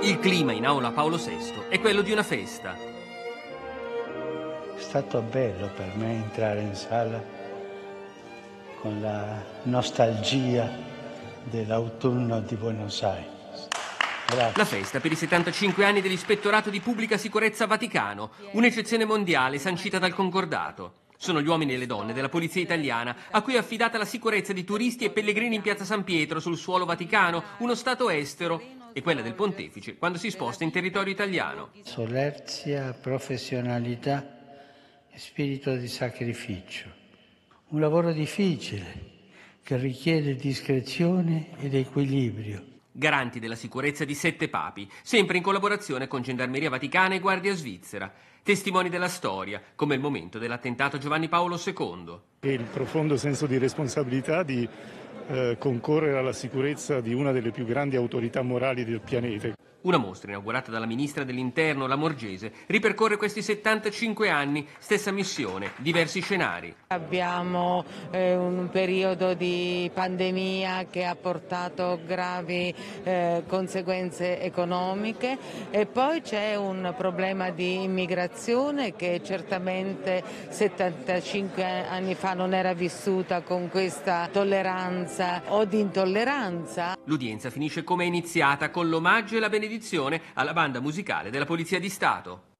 Il clima in aula Paolo VI è quello di una festa. È stato bello per me entrare in sala con la nostalgia dell'autunno di Buenos Aires. Grazie. La festa per i 75 anni dell'Ispettorato di Pubblica Sicurezza Vaticano, un'eccezione mondiale sancita dal Concordato. Sono gli uomini e le donne della Polizia Italiana a cui è affidata la sicurezza di turisti e pellegrini in Piazza San Pietro sul suolo vaticano, uno stato estero, e quella del pontefice quando si sposta in territorio italiano. Solerzia, professionalità e spirito di sacrificio. Un lavoro difficile che richiede discrezione ed equilibrio. Garanti della sicurezza di 7 papi, sempre in collaborazione con Gendarmeria Vaticana e Guardia Svizzera. Testimoni della storia, come il momento dell'attentato Giovanni Paolo II. E il profondo senso di responsabilità di concorrere alla sicurezza di una delle più grandi autorità morali del pianeta. Una mostra inaugurata dalla ministra dell'Interno Lamorgese ripercorre questi 75 anni, stessa missione, diversi scenari. Abbiamo un periodo di pandemia che ha portato gravi conseguenze economiche e poi c'è un problema di immigrazione che certamente 75 anni fa non era vissuta con questa tolleranza o di intolleranza. L'udienza finisce come è iniziata, con l'omaggio e la benedizione alla banda musicale della Polizia di Stato.